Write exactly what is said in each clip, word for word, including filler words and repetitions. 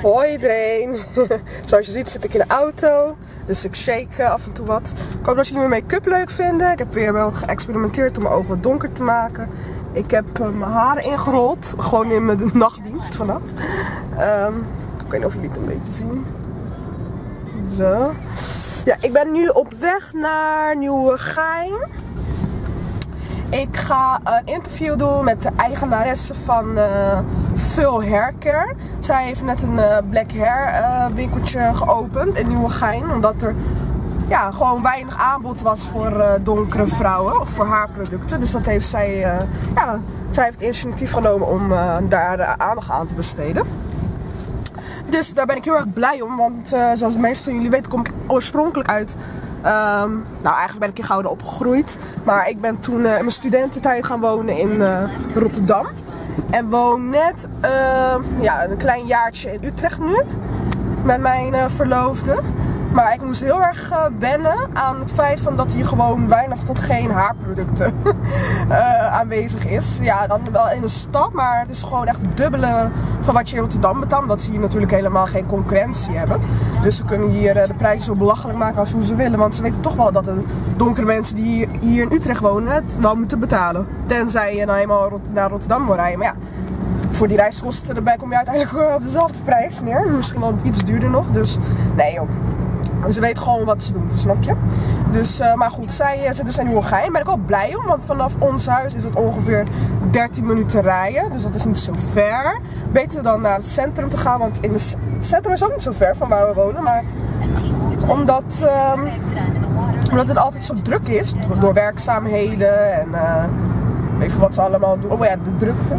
Hoi iedereen. Zoals je ziet zit ik in de auto. Dus ik shake af en toe wat. Ik hoop dat jullie mijn make-up leuk vinden. Ik heb weer wel geëxperimenteerd om mijn ogen wat donker te maken. Ik heb uh, mijn haren ingerold. Gewoon in mijn nachtdienst vannacht. Um, ik weet niet of jullie het een beetje zien. Zo. Ja, ik ben nu op weg naar Nieuwegein. Ik ga een interview doen met de eigenaresse van uh, Full Hair Care. Zij heeft net een uh, black hair uh, winkeltje geopend in Nieuwegein. Omdat er ja, gewoon weinig aanbod was voor uh, donkere vrouwen of voor haarproducten. Dus dat heeft zij, uh, ja, zij heeft het initiatief genomen om uh, daar uh, aandacht aan te besteden. Dus daar ben ik heel erg blij om, want uh, zoals de meesten van jullie weten kom ik oorspronkelijk uit. Um, nou, eigenlijk ben ik in Gouda opgegroeid. Maar ik ben toen uh, in mijn studententijd gaan wonen in uh, Rotterdam. En woon net uh, ja, een klein jaartje in Utrecht nu. Met mijn uh, verloofde. Maar ik moest heel erg uh, wennen aan het feit van dat hier gewoon weinig tot geen haarproducten uh, aanwezig is. Ja, dan wel in de stad, maar het is gewoon echt het dubbele van wat je in Rotterdam betaalt. Omdat ze hier natuurlijk helemaal geen concurrentie hebben. Dus ze kunnen hier uh, de prijzen zo belachelijk maken als hoe ze willen. Want ze weten toch wel dat de donkere mensen die hier, hier in Utrecht wonen het wel moeten betalen. Tenzij je nou eenmaal naar Rotterdam wil rijden. Maar ja, voor die reiskosten erbij kom je uiteindelijk uh, op dezelfde prijs neer. Misschien wel iets duurder nog. Dus nee joh. Ze weten gewoon wat ze doen, snap je? Dus, uh, maar goed, zij uh, zit dus in Nieuwegein. Daar ben ik wel blij om, want vanaf ons huis is het ongeveer dertien minuten rijden. Dus dat is niet zo ver. Beter dan naar het centrum te gaan, want in de, het centrum is ook niet zo ver van waar we wonen. Maar omdat, uh, omdat het altijd zo druk is, door werkzaamheden en uh, even wat ze allemaal doen. Oh ja, de drukte.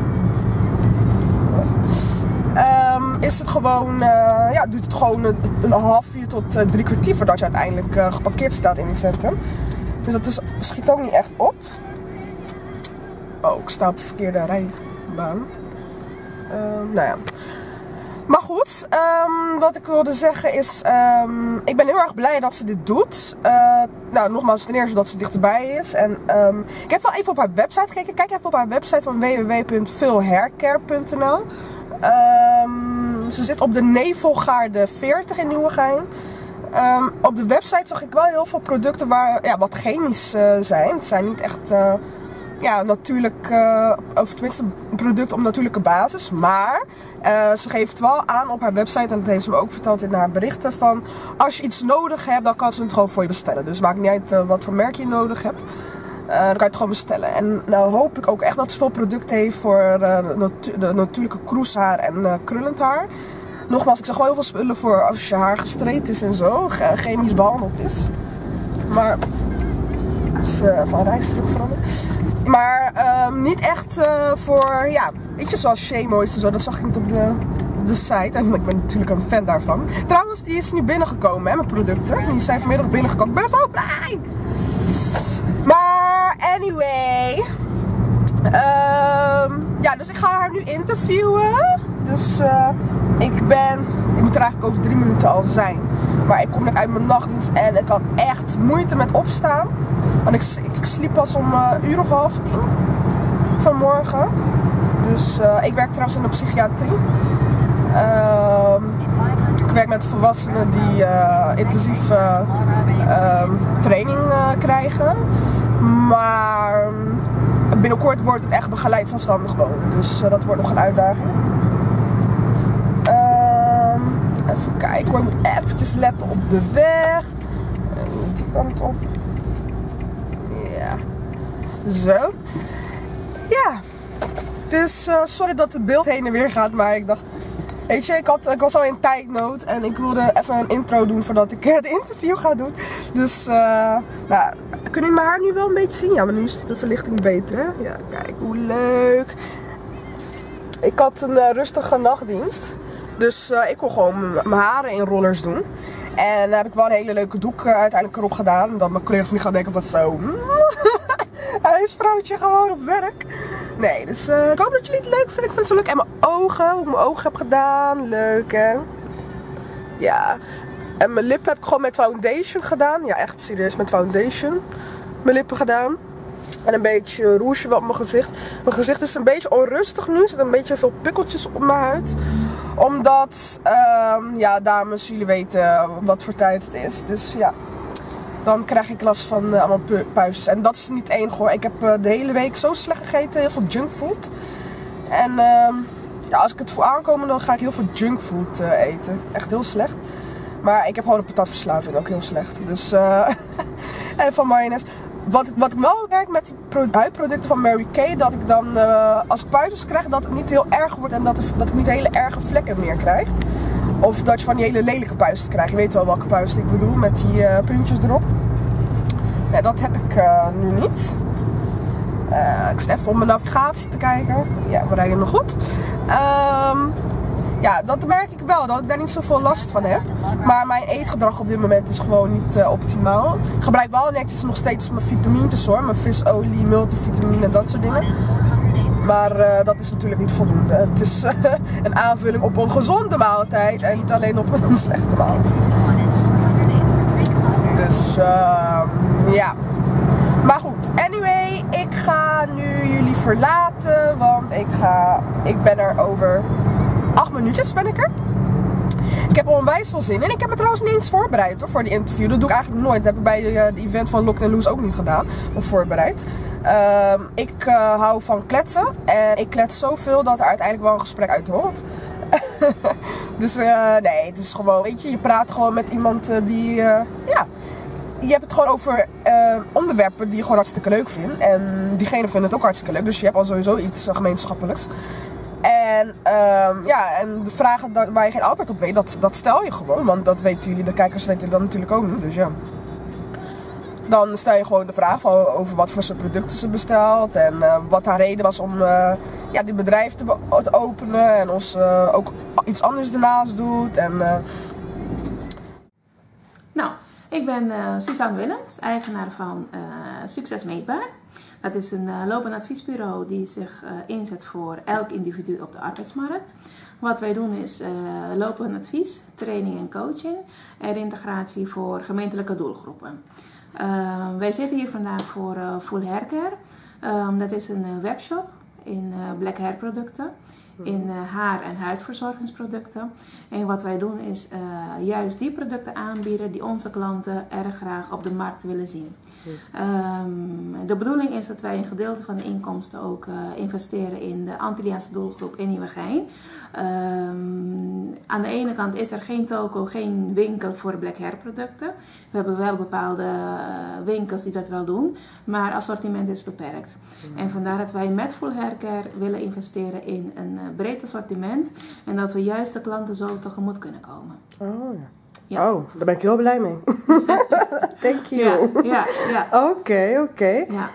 Um, is het gewoon, uh, ja, duurt het gewoon een, een half uur tot uh, drie kwartier voordat je uiteindelijk uh, geparkeerd staat in het centrum. Dus dat is, schiet ook niet echt op. Oh, ik sta op de verkeerde rijbaan. Uh, nou ja. Maar goed, um, wat ik wilde zeggen is, um, ik ben heel erg blij dat ze dit doet. Uh, nou, nogmaals, ten eerste dat ze dichterbij is. En um, ik heb wel even op haar website gekeken. Kijk even op haar website van w w w punt full hair care punt n l. Um, ze zit op de Nevelgaarde veertig in Nieuwegein. Um, op de website zag ik wel heel veel producten waar ja, wat chemisch uh, zijn. Het zijn niet echt uh, ja, natuurlijk, uh, of tenminste een product op natuurlijke basis. Maar uh, ze geeft wel aan op haar website, en dat heeft ze me ook verteld in haar berichten, van als je iets nodig hebt, dan kan ze het gewoon voor je bestellen. Dus maakt niet uit uh, wat voor merk je nodig hebt. Uh, dan kan je het gewoon bestellen. En nou hoop ik ook echt dat ze veel producten heeft voor uh, natu de natuurlijke kroeshaar en uh, krullend haar. Nogmaals, ik zag wel heel veel spullen voor als je haar gestraight is en zo, chemisch behandeld is. Maar even van rijstrook veranderen. Maar uh, niet echt uh, voor, ja, weet je, zoals Shea Moist en zo, dat zag ik niet op de, op de site. En ik ben natuurlijk een fan daarvan. Trouwens, die is nu binnengekomen, hè, mijn producten. Die zijn vanmiddag binnengekomen. Ik ben zo blij! Maar anyway, um, ja, dus ik ga haar nu interviewen. Dus uh, ik ben, ik moet er eigenlijk over drie minuten al zijn. Maar ik kom net uit mijn nachtdienst en ik had echt moeite met opstaan. Want ik, ik, ik sliep pas om uh, een uur of half tien vanmorgen. Dus uh, ik werk trouwens in de psychiatrie. Uh, ik werk met volwassenen die uh, intensief uh, uh, training uh, krijgen. Maar binnenkort wordt het echt begeleid zelfstandig wonen. Dus uh, dat wordt nog een uitdaging. Uh, even kijken hoor, ik moet eventjes letten op de weg. En die kant op. Ja. Zo. Ja. Dus uh, sorry dat het beeld heen en weer gaat, maar ik dacht... Weet je, ik, had, ik was al in tijdnood en ik wilde even een intro doen voordat ik de interview ga doen. Dus, uh, nou, kunnen jullie mijn haar nu wel een beetje zien? Ja, maar nu is de verlichting beter, hè? Ja, kijk, hoe leuk. Ik had een uh, rustige nachtdienst. Dus uh, ik kon gewoon mijn haren in rollers doen. En daar heb ik wel een hele leuke doek uh, uiteindelijk erop gedaan. Dat mijn collega's niet gaan denken wat zo... huisvrouwtje gewoon op werk. Nee, dus uh, ik hoop dat jullie het leuk vinden. Ik vind het zo leuk. En mijn ogen, hoe ik mijn ogen heb gedaan. Leuk, hè? Ja. En mijn lippen heb ik gewoon met foundation gedaan. Ja, echt serieus met foundation. Mijn lippen gedaan. En een beetje rouge wel op mijn gezicht. Mijn gezicht is een beetje onrustig nu. Er zitten een beetje veel pikkeltjes op mijn huid. Omdat, um, ja dames, jullie weten wat voor tijd het is. Dus ja, dan krijg ik last van uh, allemaal pu puistjes. En dat is niet één hoor. Ik heb uh, de hele week zo slecht gegeten, heel veel junkfood. En um, ja, als ik het voel aankomen, dan ga ik heel veel junkfood uh, eten. Echt heel slecht. Maar ik heb gewoon een patatverslaving, ook heel slecht. Dus, uh, en van mayonaise. Wat, wat ik wel merk met die huidproducten van Mary Kay, dat ik dan, uh, als ik puistjes krijg, dat het niet heel erg wordt en dat, er, dat ik niet hele erge vlekken meer krijg. Of dat je van die hele lelijke puisten krijgt. Je weet wel welke puist ik bedoel, met die uh, puntjes erop. Nee, dat heb ik uh, nu niet. Uh, ik zit even op mijn navigatie te kijken. Ja, we rijden nog goed. Um, ja, dat merk ik wel, dat ik daar niet zoveel last van heb. Maar mijn eetgedrag op dit moment is gewoon niet uh, optimaal. Ik gebruik wel netjes nog steeds mijn vitamines hoor. Mijn visolie, multivitamine en dat soort dingen. Maar uh, dat is natuurlijk niet voldoende. Het is uh, een aanvulling op een gezonde maaltijd en niet alleen op een slechte maaltijd. Dus uh, ja. Maar goed, anyway, ik ga nu jullie verlaten, want ik ga, ik ben er over acht minuutjes ben ik er. Ik heb er onwijs veel zin in. Ik heb me trouwens niet eens voorbereid hoor, voor die interview. Dat doe ik eigenlijk nooit. Dat heb ik bij de, de event van Locked and Loose ook niet gedaan. Of voorbereid. Uh, ik uh, hou van kletsen. En ik klets zoveel dat er uiteindelijk wel een gesprek uit hoort. Dus uh, nee, het is gewoon, weet je, je praat gewoon met iemand uh, die, uh, ja... Je hebt het gewoon over uh, onderwerpen die je gewoon hartstikke leuk vindt. En diegene vindt het ook hartstikke leuk. Dus je hebt al sowieso iets uh, gemeenschappelijks. En, uh, ja, en de vragen dat, waar je geen antwoord op weet, dat, dat stel je gewoon. Want dat weten jullie, de kijkers weten dat natuurlijk ook niet. Dus ja. Dan stel je gewoon de vraag van, over wat voor soort producten ze bestelt. En uh, wat haar reden was om uh, ja, dit bedrijf te, te openen. En of ze uh, ook iets anders ernaast doet. En, uh... Nou, ik ben uh, Suzanne Willems, eigenaar van uh, Succes Meetbaar. Dat is een uh, loop- en adviesbureau die zich uh, inzet voor elk individu op de arbeidsmarkt. Wat wij doen is uh, lopen en advies, training en coaching en integratie voor gemeentelijke doelgroepen. Uh, wij zitten hier vandaag voor uh, Full Hair Care. Um, dat is een uh, webshop in uh, black hair producten. In uh, haar- en huidverzorgingsproducten. En wat wij doen is uh, juist die producten aanbieden die onze klanten erg graag op de markt willen zien. Um, de bedoeling is dat wij een gedeelte van de inkomsten ook uh, investeren in de Antilliaanse doelgroep in Nieuwegein. Um, aan de ene kant is er geen toko, geen winkel voor black hair producten. We hebben wel bepaalde uh, winkels die dat wel doen, maar het assortiment is beperkt. Mm. En vandaar dat wij met Full Hair Care willen investeren in een uh, breed assortiment en dat we juist de klanten zo tegemoet kunnen komen. Oh ja. Ja. Oh, daar ben ik heel blij mee. Thank you. Ja, ja, ja. Oké, oké. Okay. Ja.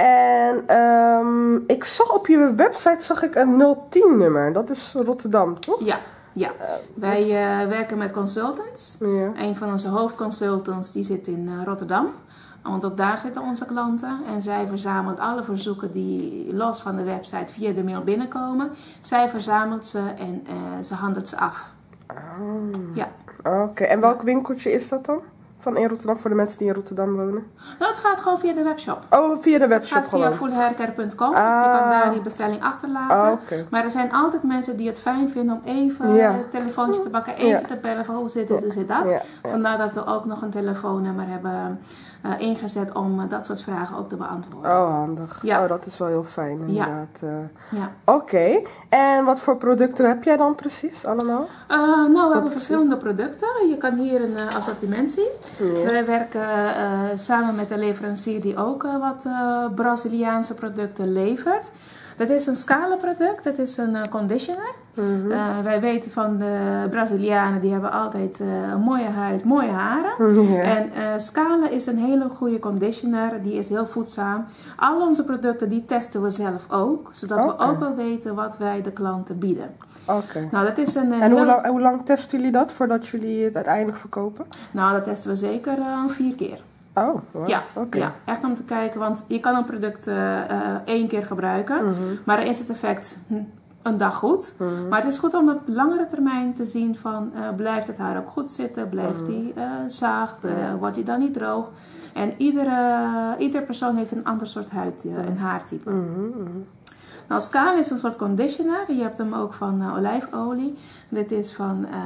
En um, ik zag op je website zag ik een nul tien nummer. Dat is Rotterdam, toch? Ja, ja. Uh, Wij uh, werken met consultants. Ja. Een van onze hoofdconsultants die zit in uh, Rotterdam. Want ook daar zitten onze klanten. En zij verzamelt alle verzoeken die los van de website via de mail binnenkomen. Zij verzamelt ze en uh, ze handelt ze af. Oh. Ja. Oké, okay. En welk winkeltje is dat dan? Van in Rotterdam, voor de mensen die in Rotterdam wonen? Nou, het gaat gewoon via de webshop. Oh, via de webshop gewoon? Het gaat via full hair care punt com. Ah. Je kan daar die bestelling achterlaten. Ah, okay. Maar er zijn altijd mensen die het fijn vinden om even ja. een telefoontje te pakken. Even ja. te bellen van hoe zit dit, hoe zit dat. Ja. Ja. Vandaar dat we ook nog een telefoonnummer hebben uh, ingezet om uh, dat soort vragen ook te beantwoorden. Oh, handig. Ja. Oh, dat is wel heel fijn inderdaad. Ja. Uh, ja. Oké. Okay. En wat voor producten heb jij dan precies allemaal? Uh, nou, we wat hebben verschillende producten. Je kan hier een uh, assortiment zien. Ja. Wij werken uh, samen met een leverancier die ook uh, wat uh, Braziliaanse producten levert. Dat is een scala-product, dat is een uh, conditioner. Mm-hmm. uh, wij weten van de Brazilianen, die hebben altijd uh, een mooie huid, mooie haren. Yeah. En uh, Scala is een hele goede conditioner, die is heel voedzaam. Al onze producten die testen we zelf ook, zodat okay. we ook wel weten wat wij de klanten bieden. Okay. Nou, dat is een, en hoe, heel... lang, hoe lang testen jullie dat voordat jullie het uiteindelijk verkopen? Nou, dat testen we zeker uh, vier keer. Oh, wow. Ja, okay. ja, echt om te kijken, want je kan een product uh, uh, één keer gebruiken, mm-hmm. maar dan is het effect een dag goed. Mm-hmm. Maar het is goed om op langere termijn te zien van, uh, blijft het haar ook goed zitten, blijft die mm-hmm. uh, zacht, uh, wordt die dan niet droog. En iedere, iedere persoon heeft een ander soort huid uh, en haartype. Mm-hmm. Nou, Scala is een soort conditioner. Je hebt hem ook van uh, olijfolie. Dit is van uh,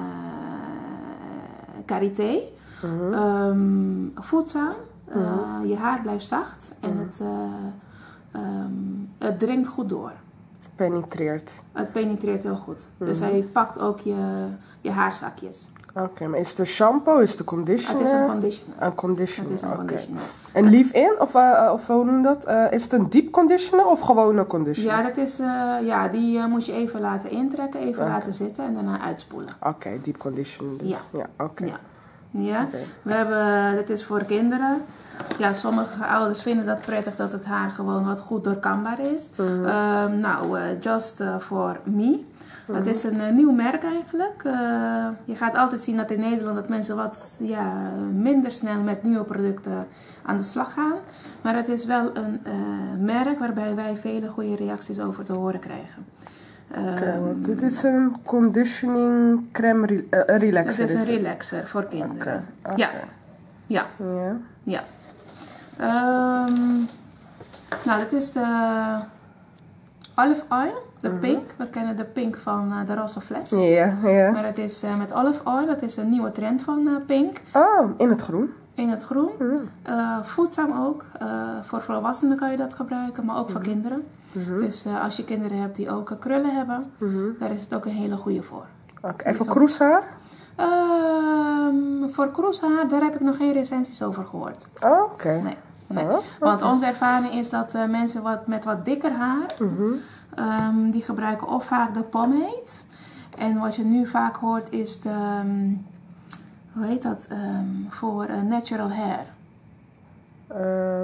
karité. Mm-hmm. Um, voedzaam. Uh, mm-hmm. Je haar blijft zacht. En mm-hmm. het, uh, um, het dringt goed door. Penetreert. Het penetreert heel goed. Mm-hmm. Dus hij pakt ook je, je haarzakjes. Oké, okay, maar is het een shampoo? Is het een conditioner? Het is een conditioner. Een conditioner, Het is een okay. conditioner. En leave-in? Of, uh, of hoe noem je dat? Uh, is het een deep conditioner of gewoon een conditioner? Ja, dat is, uh, ja die uh, moet je even laten intrekken, even okay. laten zitten en daarna uitspoelen. Oké, okay, deep conditioner. Dus. Ja. Ja, oké. Okay. Ja. Ja. Okay. We hebben, dit is voor kinderen. Ja, sommige ouders vinden dat prettig dat het haar gewoon wat goed doorkambaar is. Mm-hmm. Um, nou, uh, just uh, for me. Het is een uh, nieuw merk eigenlijk. Uh, je gaat altijd zien dat in Nederland dat mensen wat ja, minder snel met nieuwe producten aan de slag gaan. Maar het is wel een uh, merk waarbij wij vele goede reacties over te horen krijgen. Oké, okay, um, dit is een conditioning crème re uh, relaxer. Het is een is relaxer het? voor kinderen. Okay. Ja. Okay. Ja. Ja. Ja. Um, nou, dit is de olive oil. De mm-hmm. pink, we kennen de pink van uh, de roze fles. Ja, yeah, yeah. Maar het is uh, met olive oil, dat is een nieuwe trend van uh, pink. Oh, in het groen. In het groen. Mm. Uh, voedzaam ook. Uh, voor volwassenen kan je dat gebruiken, maar ook mm-hmm. voor kinderen. Mm-hmm. Dus uh, als je kinderen hebt die ook uh, krullen hebben, mm-hmm. daar is het ook een hele goede voor. Oké, okay. En voor kroeshaar? Uh, voor kroeshaar, daar heb ik nog geen recensies over gehoord. Oh, oké. Okay. Nee. nee. Oh, okay. Want onze ervaring is dat uh, mensen wat, met wat dikker haar... Mm-hmm. Um, die gebruiken of vaak de pomade. En wat je nu vaak hoort is de, um, hoe heet dat, um, voor uh, natural hair. Uh,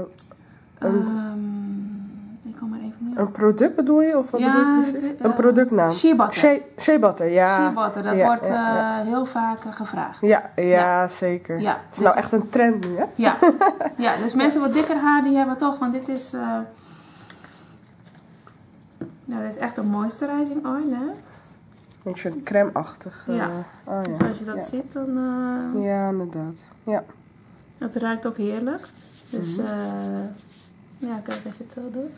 um, ik kom er even niet op. Een product bedoel je? Of wat ja, bedoel je precies? Uh, een productnaam? Shea butter. Shea, shea butter, ja. Shea butter, dat ja, wordt uh, ja, ja. heel vaak uh, gevraagd. Ja, ja, ja. zeker. Ja, het is dus nou echt een trend nu, hè? Ja, ja dus mensen wat dikker haar die hebben toch, want dit is... Uh, Nou, dit is echt een moisturizing oil, hè? Beetje crème-achtig. Uh, ja. Oh, dus ja. als je dat ja. ziet, dan... Uh, ja, inderdaad. Ja. Het ruikt ook heerlijk. Dus, mm-hmm. uh, ja, kijk dat je het zo doet.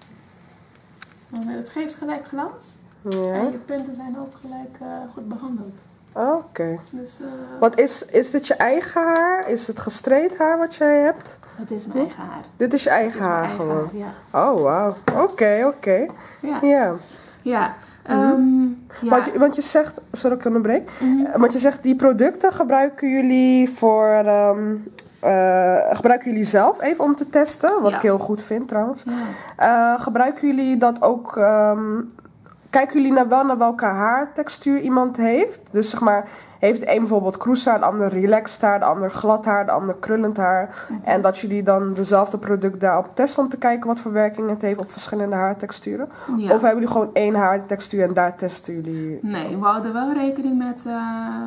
En het geeft gelijk glans. Ja. En je punten zijn ook gelijk uh, goed behandeld. Oké. Okay. Dus, uh, wat is, is dit je eigen haar? Is het gestraight haar wat jij hebt? Het is mijn eigen haar. Dit is je eigen is haar eigen gewoon? Haar, ja. Oh, wauw. Oké, okay, oké. Okay. Ja. Ja. Ja. Um, ja. Want, je, want je zegt, sorry ik onderbreek, mm-hmm. want je zegt die producten gebruiken jullie voor, um, uh, gebruiken jullie zelf even om te testen, wat ja. ik heel goed vind trouwens. Ja. Uh, gebruiken jullie dat ook, um, kijken jullie naar wel naar welke haartextuur iemand heeft? Dus zeg maar, heeft de een bijvoorbeeld kroeshaar, de ander relaxed haar, de ander glad haar, de ander krullend haar. Mm-hmm. En dat jullie dan dezelfde product daarop testen om te kijken wat voor werking het heeft op verschillende haartexturen? Ja. Of hebben jullie gewoon één haartextuur en daar testen jullie? Nee, we houden wel rekening met uh,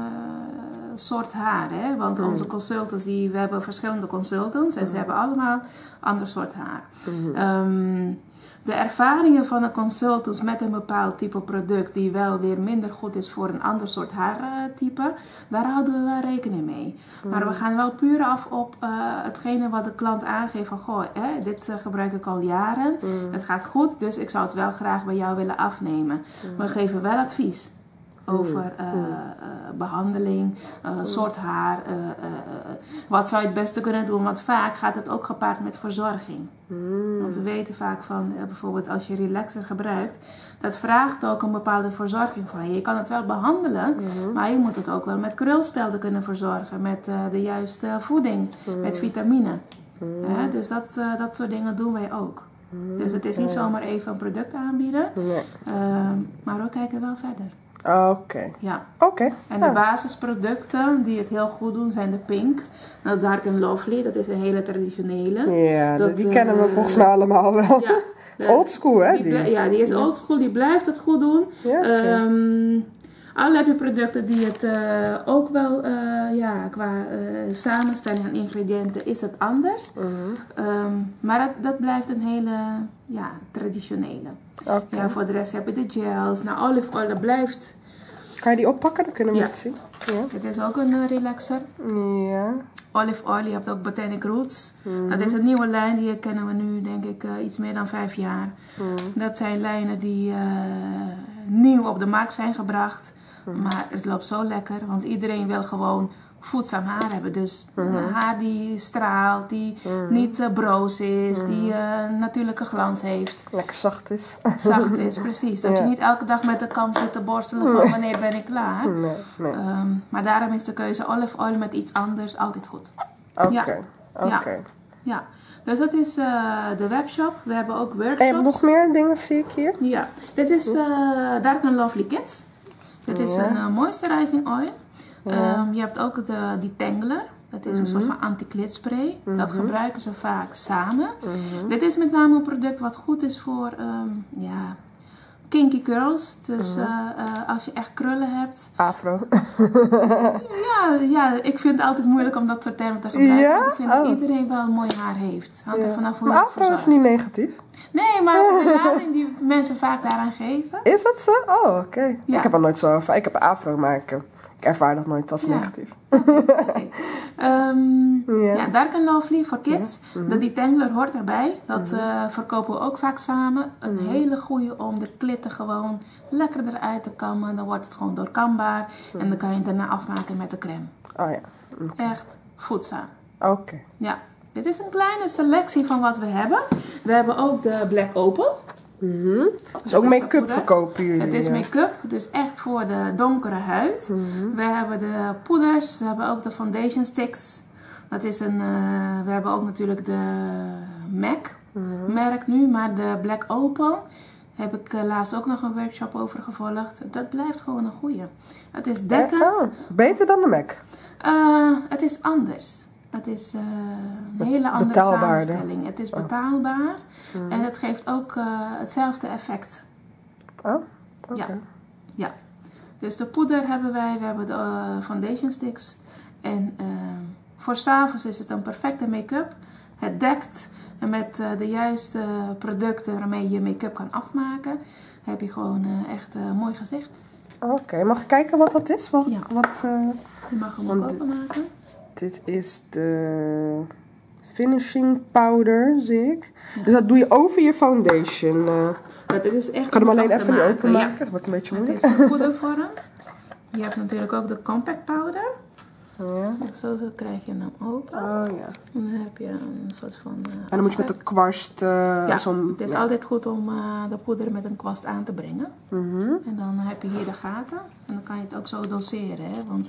soort haar. Hè? Want mm. onze consultants, die, we hebben verschillende consultants en mm. ze hebben allemaal ander soort haar. Mm-hmm. Um, De ervaringen van de consultants met een bepaald type product die wel weer minder goed is voor een ander soort haartype, daar houden we wel rekening mee. Mm. Maar we gaan wel puur af op uh, hetgene wat de klant aangeeft van goh, hè, dit uh, gebruik ik al jaren, mm. het gaat goed, dus ik zou het wel graag bij jou willen afnemen. Mm. We geven wel advies over uh, uh, behandeling, uh, soort haar, uh, uh, uh, wat zou je het beste kunnen doen, want vaak gaat het ook gepaard met verzorging. Mm. Want we weten vaak van, uh, bijvoorbeeld als je relaxer gebruikt, dat vraagt ook een bepaalde verzorging van je. Je kan het wel behandelen, mm-hmm. maar je moet het ook wel met krulspelden kunnen verzorgen, met uh, de juiste voeding, mm. met vitamine. Mm. Uh, dus dat, uh, dat soort dingen doen wij ook. Mm. Dus het is niet zomaar even een product aanbieden, nee. uh, maar we kijken wel verder. Oké. Okay. Ja. Oké. Okay. En de ja. basisproducten die het heel goed doen zijn de Pink. Nou, Dark and Lovely, dat is een hele traditionele. Ja, dat, die uh, kennen we volgens mij allemaal wel. Ja, dat is oldschool, hè? Die die. Blij, ja, die is oldschool, die blijft het goed doen. Ja, okay. um, alle heb je producten die het uh, ook wel, uh, ja, qua uh, samenstelling en ingrediënten is het anders. Uh-huh. Um, maar dat, dat blijft een hele, ja, traditionele. Okay. Ja, voor de rest heb je de gels. Nou, olive oil, dat blijft... Kan je die oppakken? Dan kunnen we Ja. het zien. Ja. Dit is ook een uh, relaxer. Ja. Olive oil, je hebt ook Botanic Roots. Mhm. Dat is een nieuwe lijn, die kennen we nu denk ik uh, iets meer dan vijf jaar. Mhm. Dat zijn lijnen die uh, nieuw op de markt zijn gebracht. Mhm. Maar het loopt zo lekker, want iedereen wil gewoon voedzaam haar hebben. Dus Mhm. haar die straalt, die Mhm. niet uh, broos is, mm. die uh, natuurlijke glans heeft. Lekker zacht is. Zacht is, precies. Dat Ja. je niet elke dag met de kam zit te borstelen van Nee. wanneer ben ik klaar. Nee, nee. Um, maar daarom is de keuze olive oil met iets anders altijd goed. Oké, ja. oké. Ja. Ja, dus dat is uh, de webshop. We hebben ook workshops. En je hebt nog meer dingen, zie ik hier. Ja, dit is uh, Dark and Lovely Kids. Dit is Ja. een uh, moisturizing oil. Ja. Um, je hebt ook de Detangler. Dat is Mhm. een soort van anti-klitspray. Mhm. Dat gebruiken ze vaak samen. Mhm. Dit is met name een product wat goed is voor um, ja, kinky curls. Dus Mhm. uh, uh, als je echt krullen hebt. Afro. Ja, ja, ik vind het altijd moeilijk om dat soort termen te gebruiken. Ja? Want ik vind Oh. dat iedereen wel mooi haar heeft. Hangt Ja. er vanaf hoe je Maar het afro is verzorgt. niet negatief. Nee, maar de lading die mensen vaak daaraan geven. Is dat zo? Oh, oké. Ja. Ik heb al nooit zo ervaren. Ik heb afro, maar ik, eh, ik ervaar dat nooit als Ja. negatief. Okay. Um, Ja. ja, Dark and Lovely voor kids. Ja. Mhm. De Detangler hoort erbij. Dat uh, verkopen we ook vaak samen. Een Mhm. hele goede om de klitten gewoon lekker eruit te kammen. Dan wordt het gewoon doorkambaar. Mhm. En dan kan je het daarna afmaken met de crème. Oh ja. Oké. Echt voedzaam. Oké. Ja, dit is een kleine selectie van wat we hebben. We hebben ook de Black Opal. Mhm. Dus Dat ook is make-up de poeder. verkopen jullie? Het is ja. make-up, dus echt voor de donkere huid. Mhm. We hebben de poeders, we hebben ook de foundation sticks. Dat is een, uh, we hebben ook natuurlijk de MAC Mhm. merk nu, maar de Black Opal heb ik uh, laatst ook nog een workshop over gevolgd. Dat blijft gewoon een goeie. Het is dekkend. Eh, oh, beter dan de Mac. Uh, het is anders. Het is uh, een hele andere Betaalbaarder. samenstelling. Het is betaalbaar Mhm. en het geeft ook uh, hetzelfde effect. Oh, oké. Ja. Ja. Dus de poeder hebben wij, we hebben de uh, foundation sticks. En uh, voor 's avonds is het een perfecte make-up. Het dekt en met uh, de juiste producten waarmee je make-up kan afmaken, heb je gewoon uh, echt uh, mooi gezicht. Oké, mag ik kijken wat dat is? Wat, Ja. wat, uh, Je mag hem Want ook dit- openmaken. dit is de finishing powder, zie ik. Dus dat doe je over je foundation. uh. Ja, dit is echt Ik kan hem om alleen af te even niet maken. openmaken. Ja. Dat wordt een beetje Het moeilijk. is een poedervorm. Je hebt natuurlijk ook de compact powder. Ja. Zo, zo krijg je hem open. Oh ja. En dan heb je een soort van... uh, En dan moet je met de kwast uh, Ja, zo'n... het is ja. altijd goed om uh, de poeder met een kwast aan te brengen. Mhm. En dan heb je hier de gaten. En dan kan je het ook zo doseren, hè. Want...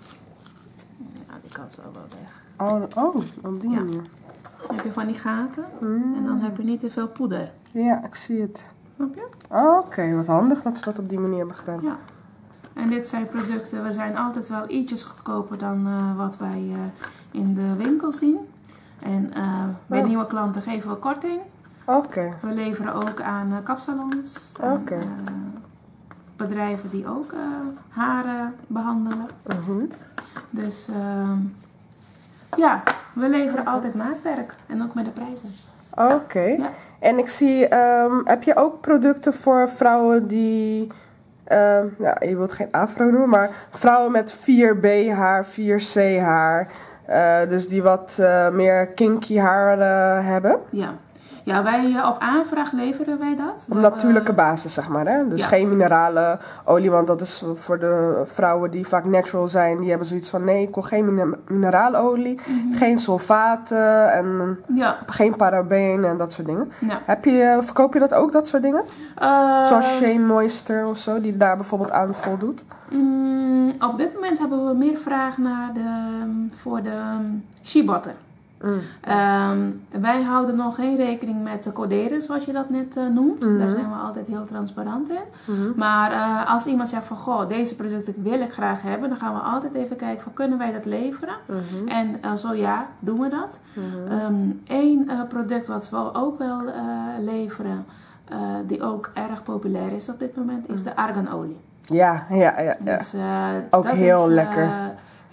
Ja, die kan zo wel weg. Oh, oh, op die Ja. manier. Dan heb je van die gaten. Mm. En dan heb je niet te veel poeder. Ja, ik zie het. Snap je? Oh, oké, wat handig dat ze dat op die manier hebben gedaan. Ja. En dit zijn producten, we zijn altijd wel ietsjes goedkoper dan uh, wat wij uh, in de winkel zien. En uh, bij Oh. nieuwe klanten geven we korting. Oké. We leveren ook aan uh, kapsalons. aan, Oké. uh, bedrijven die ook uh, haren behandelen. Mhm. Dus uh, ja, we leveren altijd maatwerk. En ook met de prijzen. Oké. Ja. En ik zie, ehm, heb je ook producten voor vrouwen die, ehm, ja, je wilt geen afro noemen, maar vrouwen met vier B haar, vier C haar, uh, dus die wat uh, meer kinky haar uh, hebben? Ja, ja wij, uh, op aanvraag leveren wij dat. Op We natuurlijke hebben- basis, zeg maar, hè? Dus Ja. geen mineralen olie, want dat is voor de vrouwen die vaak natural zijn, die hebben zoiets van, nee, ik wil geen mine- mineralolie, Mhm. geen sulfaten en Ja, geen parabenen en dat soort dingen. ja. Heb je, verkoop je dat ook, dat soort dingen? Uh, Zoals Shea Moisture of zo, die daar bijvoorbeeld aan voldoet. mm, op dit moment hebben we meer vraag naar de, voor de um, shea butter. Mm. Um, wij houden nog geen rekening met de coderen, zoals je dat net uh, noemt. Mhm. Daar zijn we altijd heel transparant in. Mhm. Maar uh, als iemand zegt van, goh, deze producten wil ik graag hebben, dan gaan we altijd even kijken van, kunnen wij dat leveren? Mhm. En uh, zo ja, doen we dat. Mhm. Um, Eén uh, product wat we ook wel uh, leveren, uh, die ook erg populair is op dit moment, is de arganolie. Ja, ja, ja, ja. Dus, uh, Ook dat heel is, uh, lekker.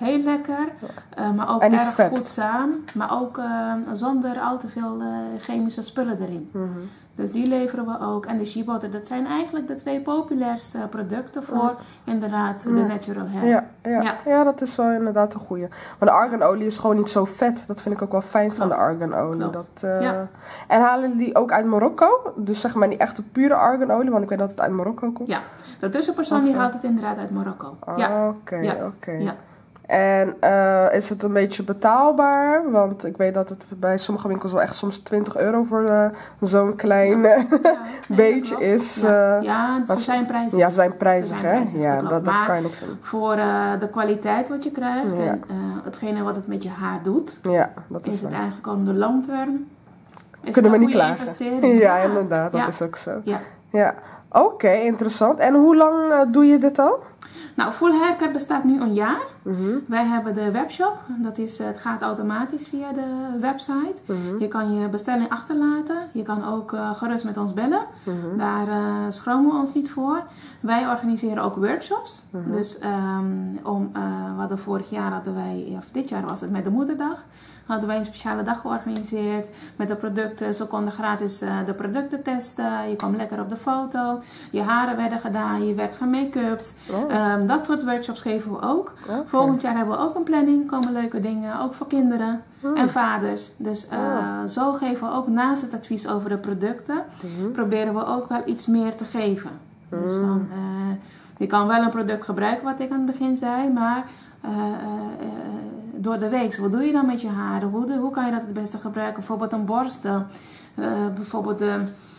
heel lekker, uh, maar ook en erg vet. voedzaam. Maar ook uh, zonder al te veel uh, chemische spullen erin. Mm-hmm. Dus die leveren we ook. En de shea butter, dat zijn eigenlijk de twee populairste producten voor mm. inderdaad ja. de natural hair. Ja, ja. Ja. ja, dat is wel inderdaad een goeie. Maar de arganolie is gewoon niet zo vet. Dat vind ik ook wel fijn Klopt. van de arganolie. Dat, uh... ja. En halen jullie die ook uit Marokko? Dus zeg maar die echte pure arganolie, want ik weet dat het uit Marokko komt. Ja, de tussenpersoon okay. die haalt het inderdaad uit Marokko. Oh, ja. Oké, okay, ja. oké. Okay. Ja. En uh, is het een beetje betaalbaar? Want ik weet dat het bij sommige winkels wel echt soms twintig euro voor uh, zo'n klein ja. Ja, nee, beetje is. Ja, uh, ja ze zijn prijzig. Ja, ze zijn prijzig, ze zijn prijzig hè? Ja, dat, dat maar kan je niks doen. Voor uh, de kwaliteit wat je krijgt ja. en uh, hetgene wat het met je haar doet, ja, dat is, is het waar. eigenlijk om de long term. Is Kunnen het we een niet goede klagen. investering? Ja, Ja, inderdaad, dat ja. is ook zo. Ja. Ja. Oké, okay, interessant. En hoe lang uh, doe je dit al? Nou, Full Haircut bestaat nu een jaar. Mm-hmm. Wij hebben de webshop. Dat is, het gaat automatisch via de website. Mm-hmm. Je kan je bestelling achterlaten. Je kan ook uh, gerust met ons bellen. Mm-hmm. Daar uh, schromen we ons niet voor. Wij organiseren ook workshops. Mm-hmm. Dus um, om, uh, we hadden vorig jaar hadden wij, of dit jaar was het met de Moederdag. Hadden wij een speciale dag georganiseerd met de producten. Ze konden gratis uh, de producten testen. Je kwam lekker op de foto. Je haren werden gedaan. Je werd gemake-upt. Oh. Um, dat soort workshops geven we ook. Okay. Volgend jaar hebben we ook een planning. Komen leuke dingen. Ook voor kinderen mm. en vaders. Dus uh, oh. zo geven we ook naast het advies over de producten. Mm-hmm. Proberen we ook wel iets meer te geven. Mm. Dus van, uh, je kan wel een product gebruiken wat ik aan het begin zei. Maar uh, uh, uh, door de week. Wat doe je dan met je haren? Hoe, de, hoe kan je dat het beste gebruiken? Bijvoorbeeld een borstel. Uh, bijvoorbeeld de...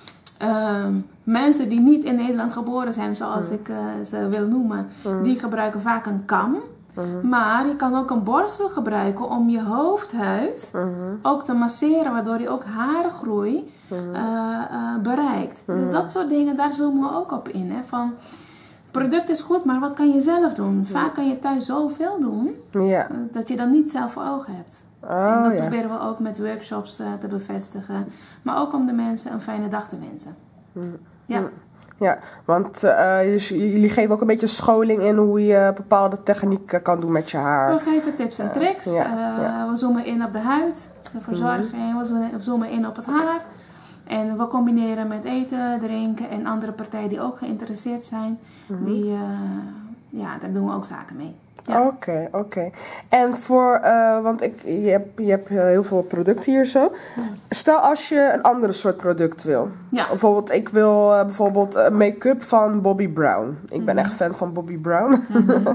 Uh, mensen die niet in Nederland geboren zijn, zoals mm. ik uh, ze wil noemen, mm. die gebruiken vaak een kam. Mm. Maar je kan ook een borstel gebruiken om je hoofdhuid mm. ook te masseren, waardoor je ook haargroei mm. uh, uh, bereikt. Mm. Dus dat soort dingen, daar zoomen we ook op in. Hè? Van, product is goed, maar wat kan je zelf doen? Vaak kan je thuis zoveel doen, ja. uh, dat je dan niet zelf voor ogen hebt. Oh, en dat ja. proberen we ook met workshops uh, te bevestigen. Maar ook om de mensen een fijne dag te wensen. Mm. Ja. Ja, want uh, jullie geven ook een beetje scholing in hoe je bepaalde technieken kan doen met je haar. We geven tips en tricks. Uh, ja, uh, ja. We zoomen in op de huid, de verzorging. Mm-hmm. We zoomen in op het haar. En we combineren met eten, drinken en andere partijen die ook geïnteresseerd zijn. Mm-hmm. Die, uh, ja, daar doen we ook zaken mee. Oké, ja. oké. Okay, okay. En voor, uh, want ik, je hebt, je hebt heel veel producten hier zo. Ja. Stel als je een andere soort product wil. Ja. Bijvoorbeeld, ik wil uh, bijvoorbeeld uh, make-up van Bobbi Brown. Ik mm-hmm. ben echt fan van Bobbi Brown. Mm-hmm.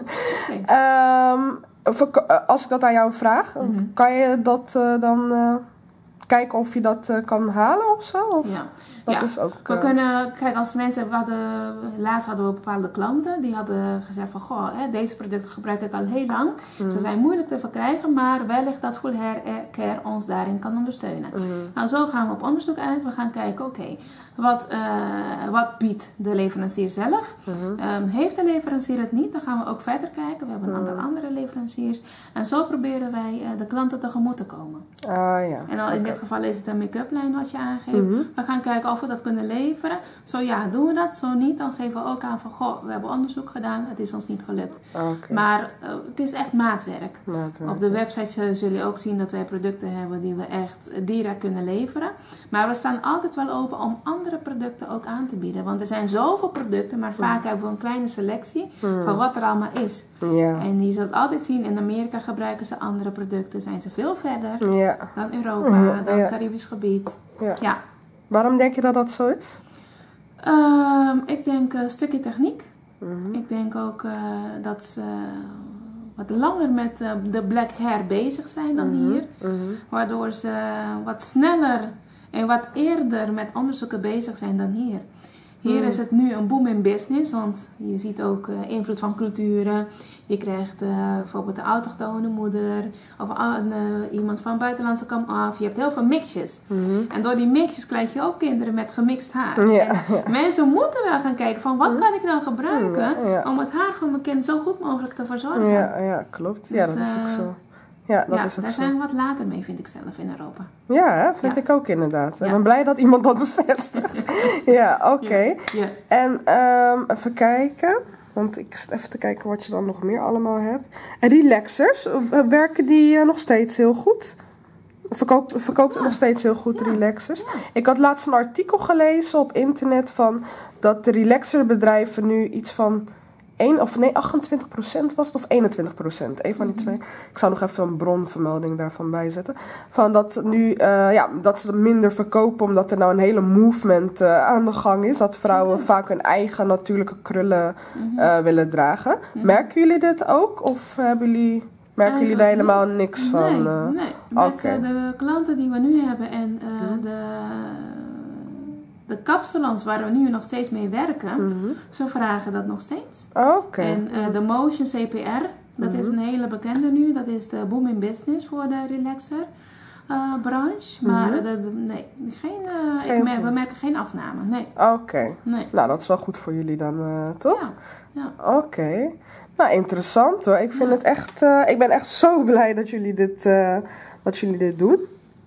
Okay. um, als ik dat aan jou vraag, mm-hmm. kan je dat uh, dan uh, kijken of je dat uh, kan halen of zo? Of? Ja. Dat ja, is ook, uh... we kunnen, kijk, als mensen, we hadden, laatst hadden we bepaalde klanten die hadden gezegd van, goh, hè, deze producten gebruik ik al heel lang. Mm. Ze zijn moeilijk te verkrijgen, maar wellicht dat Full Hair Care ons daarin kan ondersteunen. Mm. Nou, zo gaan we op onderzoek uit. We gaan kijken, oké, okay, wat, uh, wat biedt de leverancier zelf? Mm-hmm. Um, heeft de leverancier het niet? Dan gaan we ook verder kijken. We hebben een aantal mm. andere leveranciers. En zo proberen wij uh, de klanten tegemoet te komen. Ah, ja. En al in okay. dit geval is het een make-up lijn wat je aangeeft. Mm-hmm. We gaan kijken of we dat kunnen leveren. Zo ja, doen we dat. Zo niet, dan geven we ook aan van, goh, we hebben onderzoek gedaan. Het is ons niet gelukt. Okay. Maar uh, het is echt maatwerk. maatwerk. Op de website uh, zullen je ook zien dat wij producten hebben die we echt direct kunnen leveren. Maar we staan altijd wel open om andere producten ook aan te bieden. Want er zijn zoveel producten, maar vaak mm. hebben we een kleine selectie mm. van wat er allemaal is. Yeah. En je zult altijd zien, in Amerika gebruiken ze andere producten. Zijn ze veel verder yeah. dan Europa, mm. dan het yeah. Caribisch gebied. Yeah. Ja. Waarom denk je dat dat zo is? Uh, ik denk een stukje techniek. Mm-hmm. Ik denk ook uh, dat ze wat langer met uh, de black hair bezig zijn dan mm-hmm. hier. Mm-hmm. Waardoor ze wat sneller en wat eerder met onderzoeken bezig zijn dan hier. Hier mm. is het nu een boom in business, want je ziet ook uh, invloed van culturen. Je krijgt uh, bijvoorbeeld de autochtone moeder of uh, uh, iemand van buitenlandse kam af. Je hebt heel veel mixjes. Mm-hmm. En door die mixjes krijg je ook kinderen met gemixt haar. Ja, en ja. Mensen moeten wel gaan kijken van wat kan ik dan gebruiken ja, ja. om het haar van mijn kind zo goed mogelijk te verzorgen. Ja, ja klopt. Dus, ja, dat is ook zo. Ja, dat ja, is ook daar zo. zijn we wat later mee, vind ik zelf, in Europa. Ja, hè? vind ja. ik ook inderdaad. Ja. Ik ben blij dat iemand dat bevestigt. ja, oké. Okay. Ja. Ja. En um, even kijken. Want ik zit even te kijken wat je dan nog meer allemaal hebt. En relaxers, uh, werken die uh, nog steeds heel goed? Verkoopt, verkoopt ja. nog steeds heel goed, ja. relaxers. Ja. Ik had laatst een artikel gelezen op internet van dat de relaxerbedrijven nu iets van één of nee, achtentwintig procent was het of eenentwintig procent. Een van die twee. Ik zou nog even een bronvermelding daarvan bijzetten. Van dat nu, uh, ja, dat ze minder verkopen omdat er nou een hele movement uh, aan de gang is. Dat vrouwen mm-hmm. vaak hun eigen natuurlijke krullen mm-hmm. uh, willen dragen. Mm-hmm. Merken jullie dit ook? Of hebben jullie... Merken jullie daar helemaal niet. niks van? Nee, uh, nee. Met okay. uh, de klanten die we nu hebben en uh, mm-hmm. de, de kapsalons waar we nu nog steeds mee werken, mm-hmm. ze vragen dat nog steeds. Oké. Okay. En uh, de Motion C P R, dat mm-hmm. is een hele bekende nu, dat is de boom in business voor de relaxer uh, branche. Maar mm-hmm. uh, de, nee, geen, uh, geen ik mer- we merken geen afname. Nee. Oké. Okay. Nee. Nou, dat is wel goed voor jullie dan, uh, toch? Ja. ja. Oké. Okay. Nou, interessant hoor. Ik vind ja. het echt, uh, ik ben echt zo blij dat jullie dit, uh, dat jullie dit doen.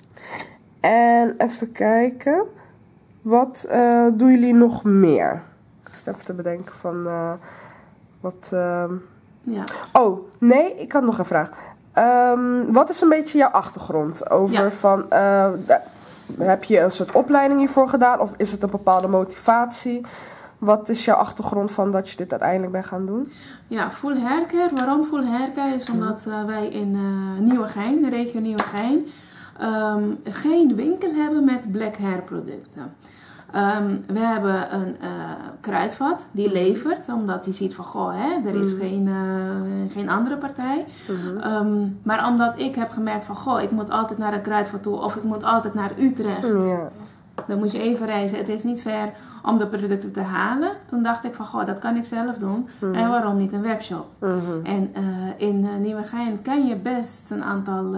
En even kijken. Wat uh, doen jullie nog meer? Ik zit even te bedenken van, uh, wat... Uh... Ja. Oh, nee, ik had nog een vraag. Um, wat is een beetje jouw achtergrond? Over ja. van, uh, heb je een soort opleiding hiervoor gedaan? Of is het een bepaalde motivatie? Wat is jouw achtergrond van dat je dit uiteindelijk bent gaan doen? Ja, full haircare. Waarom full haircare? Is omdat uh, wij in uh, Nieuwegein, de regio Nieuwegein, um, geen winkel hebben met black hair producten. Um, we hebben een uh, kruidvat die levert, omdat die ziet van, goh, hè, er is mm. geen, uh, geen andere partij. Mm-hmm. Um, maar omdat ik heb gemerkt van, goh, ik moet altijd naar een kruidvat toe of ik moet altijd naar Utrecht. Ja. Dan moet je even reizen. Het is niet ver om de producten te halen. Toen dacht ik van, goh, dat kan ik zelf doen. Mm-hmm. En waarom niet een webshop? Mm-hmm. En uh, in uh, Nieuwegein ken je best een aantal uh,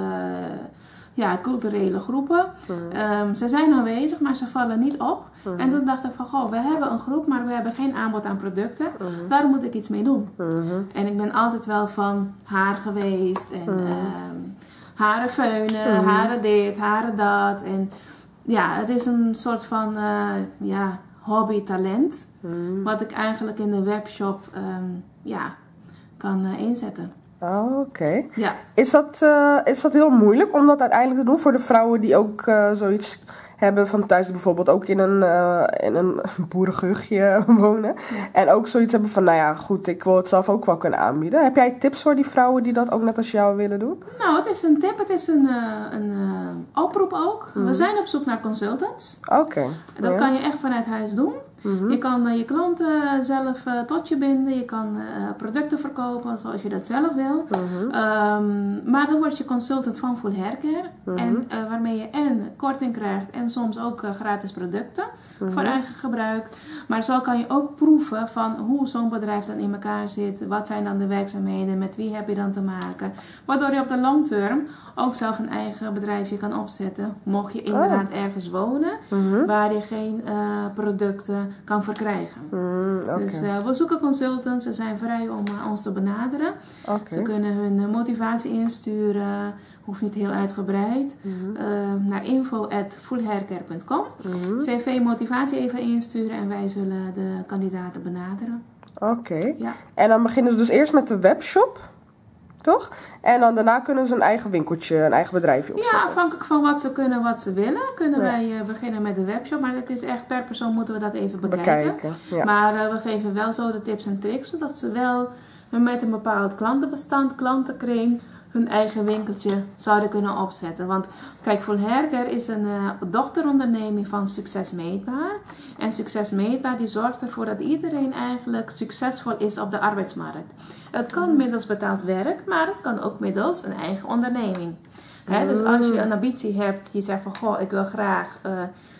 ja, culturele groepen. Mm-hmm. Um, ze zijn aanwezig, maar ze vallen niet op. Mm-hmm. En toen dacht ik van, goh, we hebben een groep, maar we hebben geen aanbod aan producten. Mm-hmm. Daar moet ik iets mee doen. Mm-hmm. En ik ben altijd wel van haar geweest. En mm-hmm. um, haren feunen, mm-hmm. haren dit, haren dat. En ja, het is een soort van uh, ja, hobby-talent. Mm. Wat ik eigenlijk in de webshop um, ja, kan uh, inzetten. Oh, oké. Okay. Ja. Is dat, uh, is dat heel moeilijk om dat uiteindelijk te doen voor de vrouwen die ook uh, zoiets hebben van thuis bijvoorbeeld ook in een, uh, in een boerengehuchtje wonen. Ja. En ook zoiets hebben van, nou ja, goed, ik wil het zelf ook wel kunnen aanbieden. Heb jij tips voor die vrouwen die dat ook net als jou willen doen? Nou, het is een tip, het is een, uh, een uh, oproep ook. Mm. We zijn op zoek naar consultants. Oké. Okay. Dat ja. kan je echt vanuit huis doen. Mm-hmm. Je kan uh, je klanten zelf uh, tot je binden. Je kan uh, producten verkopen zoals je dat zelf wil. Mm-hmm. Um, maar dan word je consultant van Full Haircare. Mm-hmm. En uh, waarmee je en korting krijgt en soms ook uh, gratis producten mm-hmm. voor eigen gebruik. Maar zo kan je ook proeven van hoe zo'n bedrijf dan in elkaar zit. Wat zijn dan de werkzaamheden? Met wie heb je dan te maken? Waardoor je op de long term ook zelf een eigen bedrijfje kan opzetten. Mocht je inderdaad oh. ergens wonen mm-hmm. waar je geen uh, producten kan verkrijgen. Mm, okay. Dus uh, we zoeken consultants. Ze zijn vrij om uh, ons te benaderen. Okay. Ze kunnen hun uh, motivatie insturen. Hoeft niet heel uitgebreid. Mm-hmm. Uh, naar info at fullhaircare punt com. Mm-hmm. C V motivatie even insturen en wij zullen de kandidaten benaderen. Oké. Okay. Ja. En dan beginnen ze dus eerst met de webshop. Toch? En dan daarna kunnen ze een eigen winkeltje, een eigen bedrijfje opzetten. Ja, afhankelijk van wat ze kunnen, wat ze willen, kunnen ja. wij uh, beginnen met de webshop. Maar dat is echt per persoon moeten we dat even bekijken. bekijken ja. Maar uh, we geven wel zo de tips en tricks, zodat ze wel met een bepaald klantenbestand, klantenkring, hun eigen winkeltje zouden kunnen opzetten. Want kijk, Full Haircare is een uh, dochteronderneming van Succes Meetbaar. En Succes Meetbaar die zorgt ervoor dat iedereen eigenlijk succesvol is op de arbeidsmarkt. Het kan middels betaald werk, maar het kan ook middels een eigen onderneming. He, dus als je een ambitie hebt, je zegt van, goh, ik wil graag uh,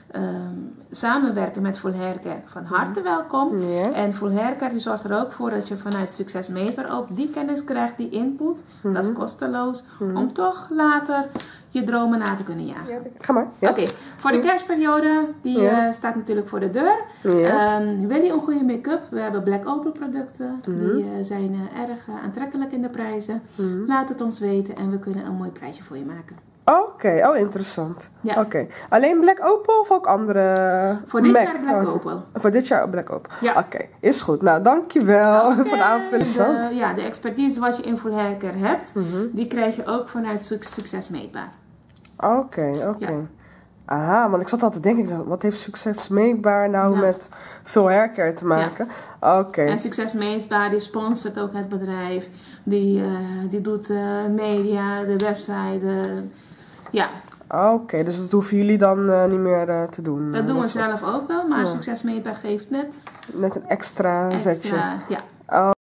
um, samenwerken met Full Haircare, van harte welkom. Ja. En Full Haircare die zorgt er ook voor dat je vanuit Succes Meetbaar ook die kennis krijgt, die input. Mm-hmm. Dat is kosteloos, mm-hmm. om toch later je dromen na te kunnen jagen. Ja, ga maar. Ja. Oké, okay. Voor de kerstperiode, die ja. uh, staat natuurlijk voor de deur. Ja. Um, wil je een goede make-up? We hebben Black Opal producten. Mm-hmm. Die uh, zijn uh, erg uh, aantrekkelijk in de prijzen. Mm-hmm. Laat het ons weten en we kunnen een mooi prijsje voor je maken. Oké, oh interessant. Ja. Oké. Alleen Black Opal of ook andere Voor dit Mac? jaar Black Oh, Opal. Voor dit jaar Black Opal. Ja. Oké, is goed. Nou, dankjewel Oké, voor de aanvulling. de, ja, de expertise wat je in Full Haircare hebt, Mhm. die krijg je ook vanuit Suc- Succes Meetbaar. Oké, oké. Ja. Aha, want ik zat altijd te denken, ik dacht, wat heeft Succes Meetbaar nou Ja. met Full Haircare te maken? Oké. En Succes Meetbaar, die sponsort ook het bedrijf. Die, eh, die doet uh, media, de website. Uh, ja, Oké, dus dat hoeven jullie dan uh, niet meer uh, te doen? dat uh, doen we dat zelf ook wel. Maar Ja. Succes Meetbaar geeft net Net een extra, extra. zetje. Ja. Oh,